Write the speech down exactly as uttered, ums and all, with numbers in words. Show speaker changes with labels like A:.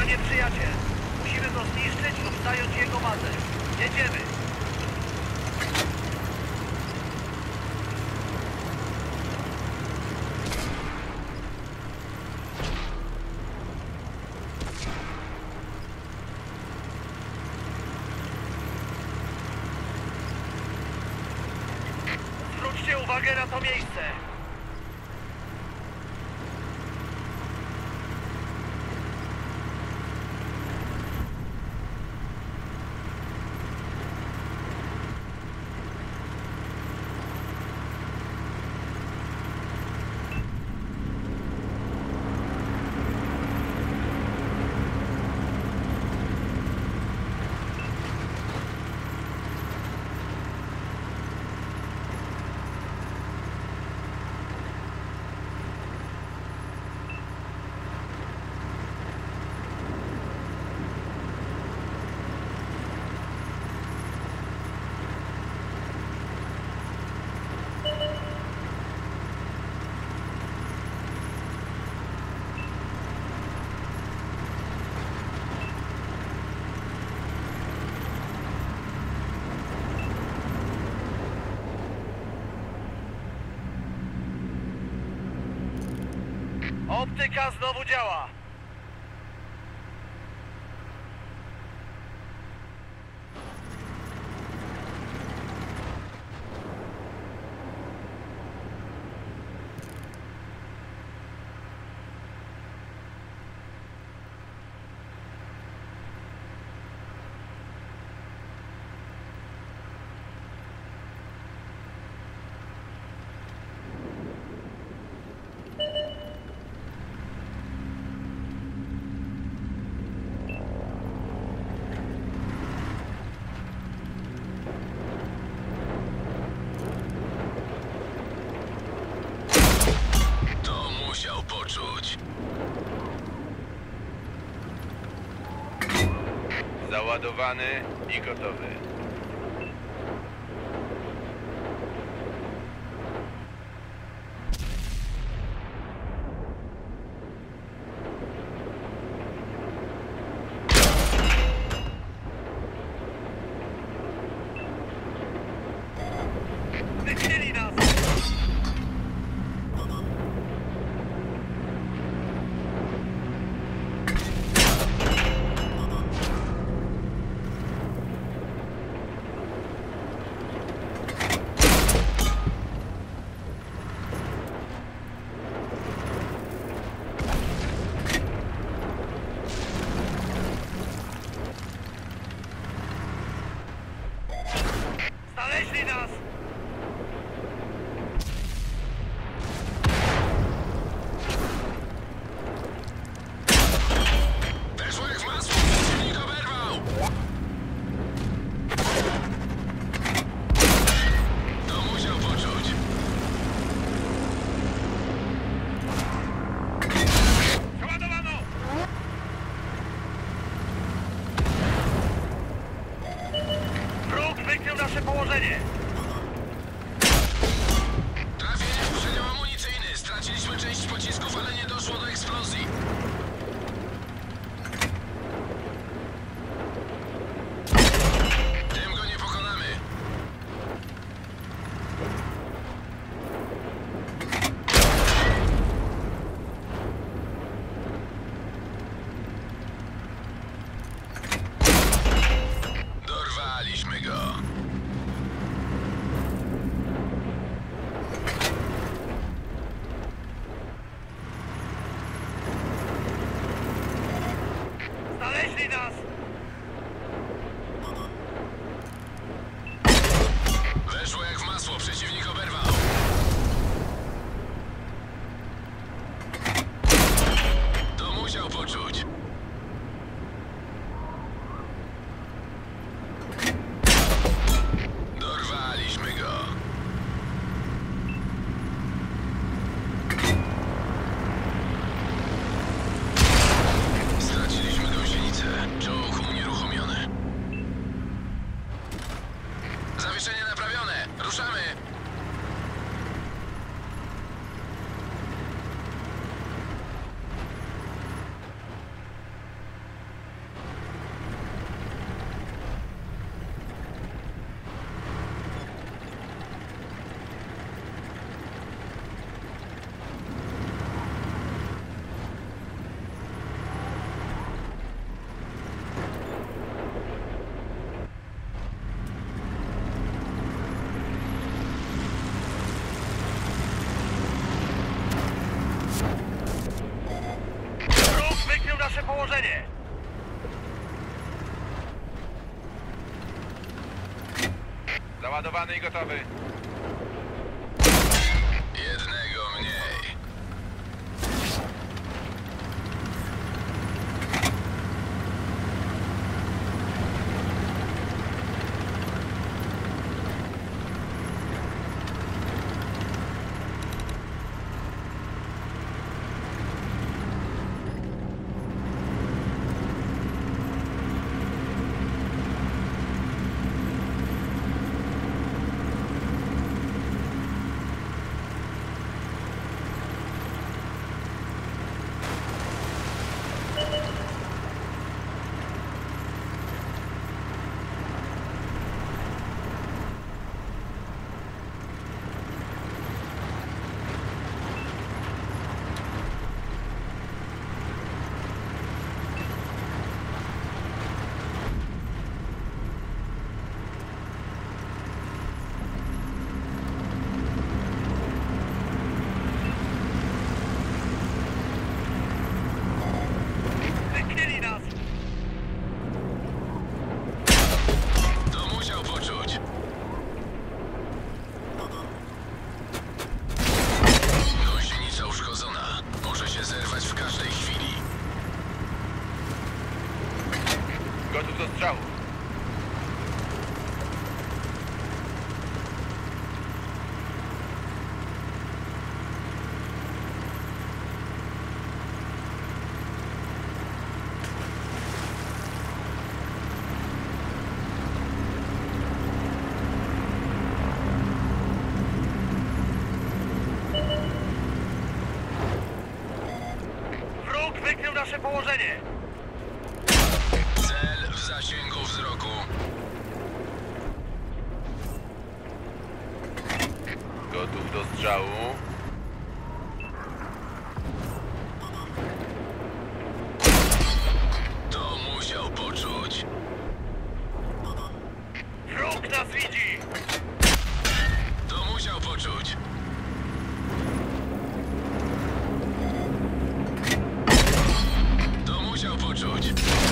A: nieprzyjaciel. Musimy go zniszczyć lub zająć jego bazę. Jedziemy. Zwróćcie uwagę na to miejsce. Optyka znowu działa.
B: Załadowany i gotowy.
A: Wycięli nas! Znaleźli nas!
C: Weszło jak w masło, przeciwnik oberwał! To musiał poczuć.
A: Przeładowano! Wróg wykrył nasze położenie.
C: Trafienie w przedział amunicyjny. Straciliśmy część pocisków, ale nie doszło do eksplozji. Tym go nie pokonamy. Dorwaliśmy go.
A: Znaleźli nas!
C: Weszło jak w masło, przeciwnik oberwał. To musiał poczuć. Dorwaliśmy go. Straciliśmy gąsienicę. Czołg unieruchomiony. Zawieszenie naprawione. Ruszamy.
B: Załadowany i gotowy.
C: Jednego mniej.
A: Wykryli nas!
C: To musiał poczuć. Gąsienica uszkodzona. Może się zerwać w każdej chwili.
B: Gotów do strzału.
A: Wróg wykrył nasze położenie!
C: Cel w zasięgu wzroku.
B: Gotów do strzału.
C: To musiał poczuć.
A: Wróg nas widzi!
C: To musiał poczuć. To musiał poczuć.